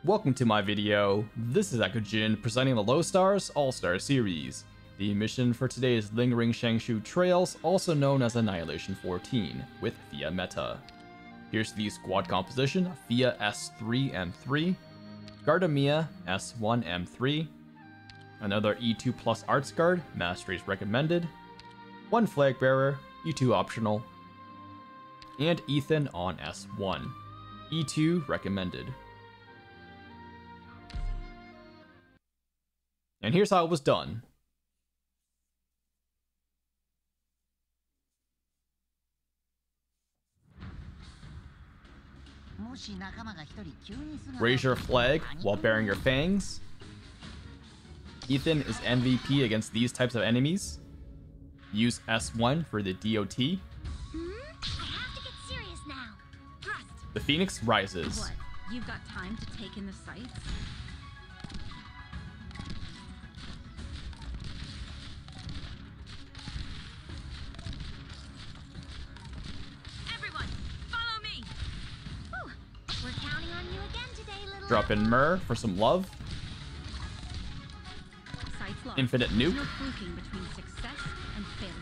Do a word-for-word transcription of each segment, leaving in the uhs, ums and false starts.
Welcome to my video. This is Akujin presenting the Low Stars All-Star Series. The mission for today is Lingering Shangshu Trails, also known as Annihilation fourteen, with Fia Meta. Here's the squad composition: Fia S three M three, Gardamia S one M three, another E two plus Arts Guard, Masteries recommended, one Flag Bearer, E two optional, and Ethan on S one, E two recommended. And here's how it was done. Raise your flag while bearing your fangs. Ethan is M V P against these types of enemies. Use S one for the D O T. The Phoenix rises. What? You've got time to take in the sights? Drop in Myrrh for some love. Infinite Nuke. No fluking between success and failure.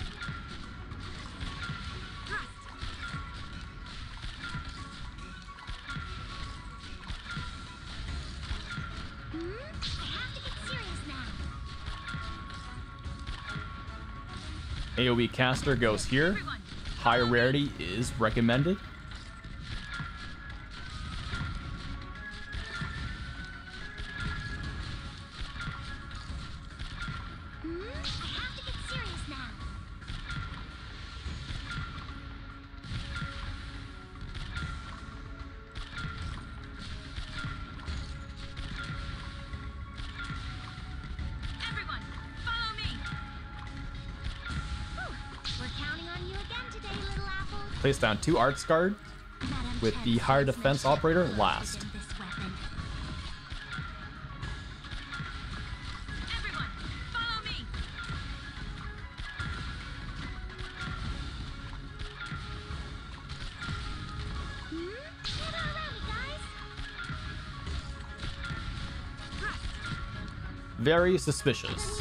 Hmm? I have to get serious now. AoE caster goes here. High rarity is recommended. Place down two Arts Guard with the higher defense operator last. Very suspicious.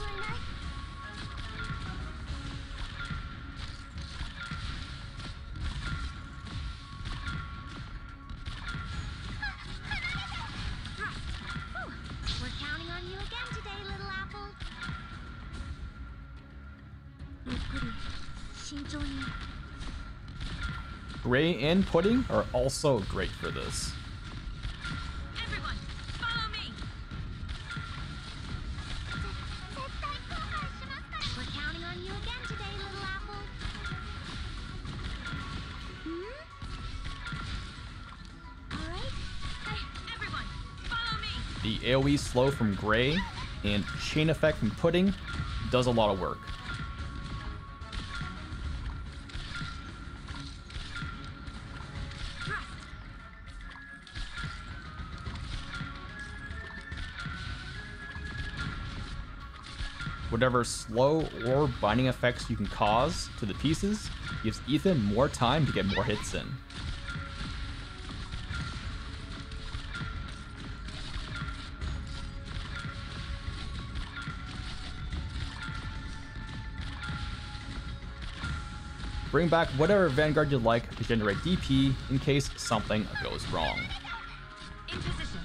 Gray and Pudding are also great for this. Everyone, follow me. We're counting on you again today, little apple. Hmm? All right. Hey, everyone, follow me. The AoE slow from Gray and chain effect from Pudding does a lot of work. Whatever slow or binding effects you can cause to the pieces gives Ethan more time to get more hits in. Bring back whatever Vanguard you'd like to generate D P in case something goes wrong. In position.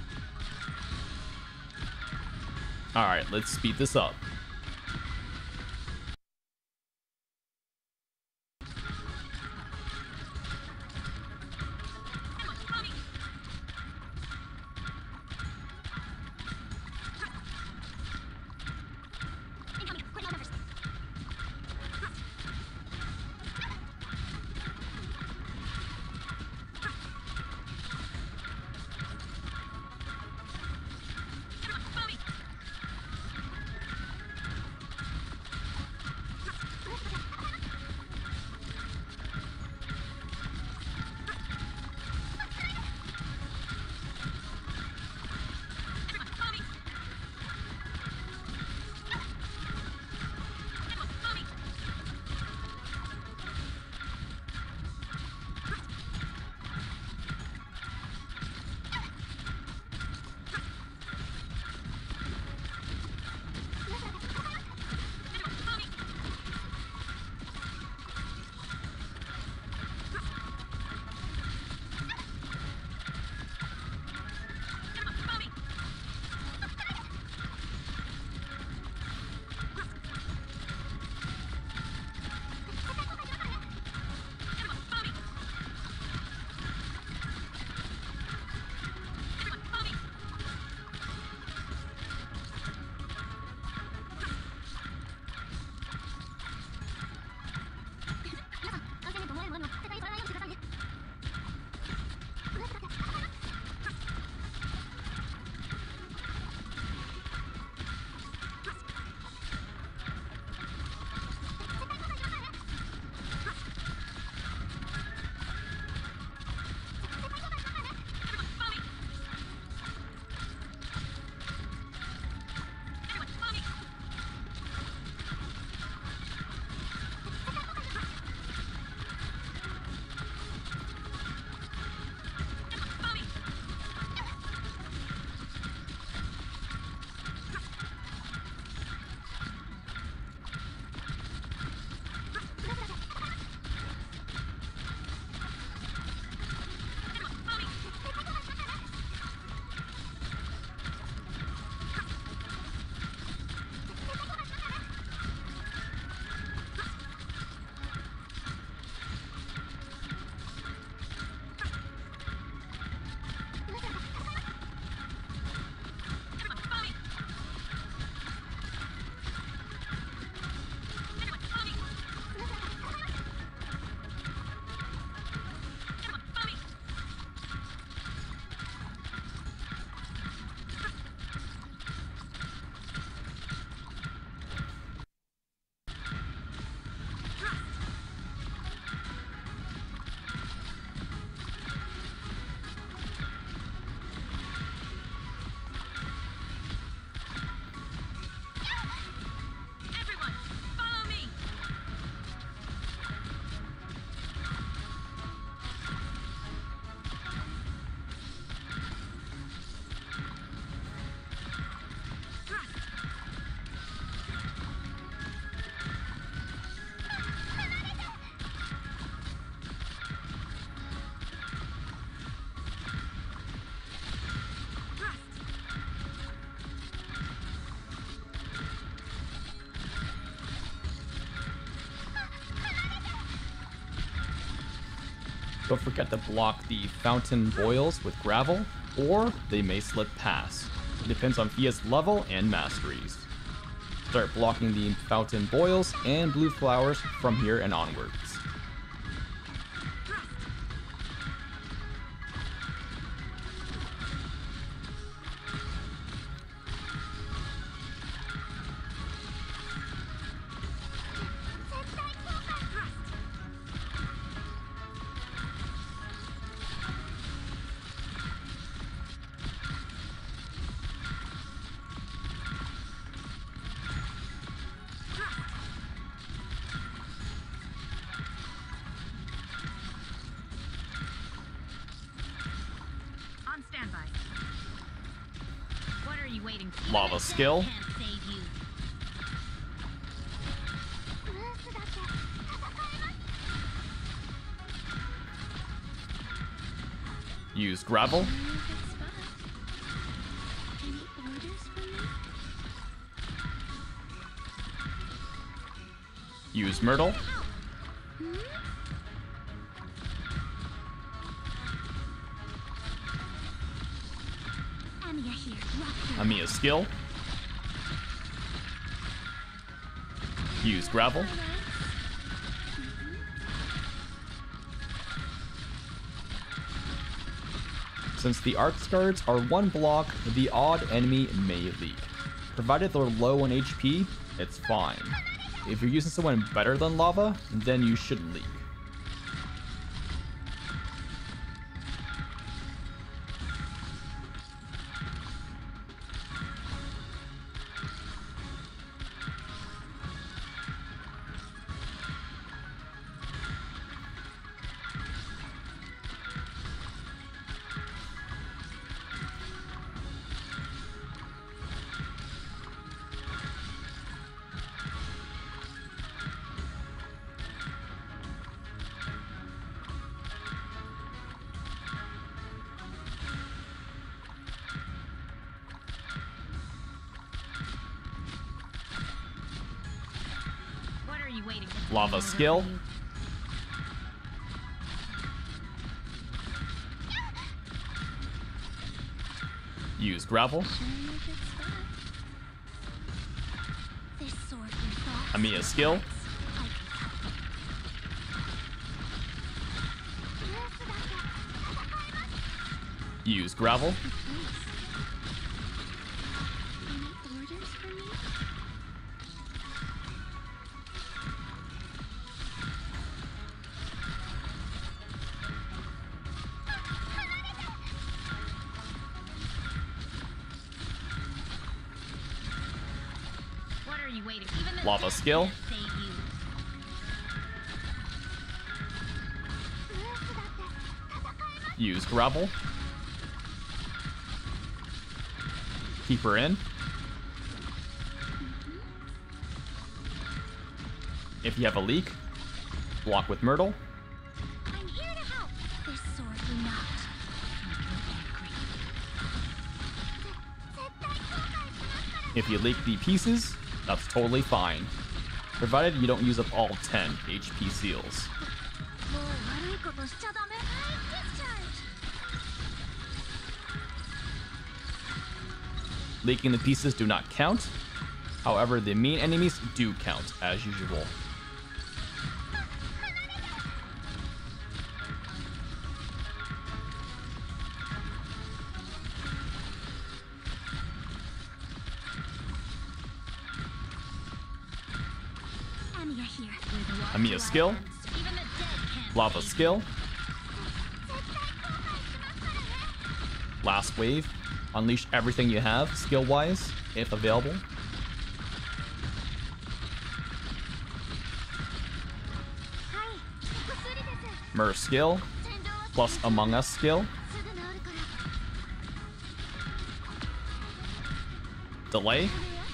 Alright, let's speed this up. don't forget to block the fountain boils with gravel, or they may slip past. It depends on Fia's level and masteries. Start blocking the fountain boils and blue flowers from here and onwards. Lava skill. Use gravel. Use Myrtle. Amiya skill. Use gravel. Since the Arcs guards are one block, the odd enemy may leak. Provided they're low on H P, it's fine. If you're using someone better than Lava, then you shouldn't leak. Lava skill. Use gravel. Amiya skill. Use gravel. Lava skill. Use gravel. Keep her in. If you have a leak, block with Myrtle. I'm here to help. This sword will not make you angry. If you leak the pieces, that's totally fine, provided you don't use up all ten H P seals. Leaking the pieces do not count, however the main enemies do count, as usual. Amiya skill. Lava skill. Last wave. Unleash everything you have, skill-wise, if available. Myr skill. Plus Among Us skill. Delay.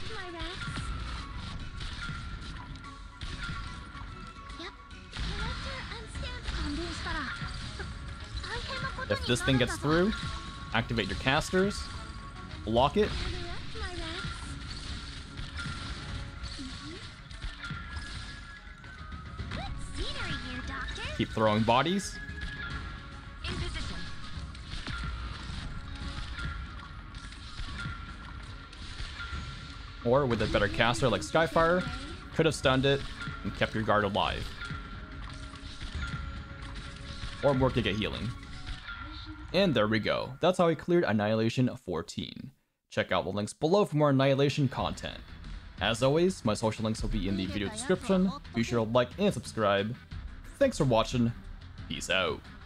If this thing gets through, activate your casters, block it. Keep throwing bodies. Or with a better caster like Skyfire, could have stunned it and kept your guard alive. Or more Giga Healing. And there we go. That's how I cleared Annihilation fourteen. Check out the links below for more Annihilation content. As always, my social links will be in the video description. Be sure to like and subscribe. Thanks for watching. Peace out.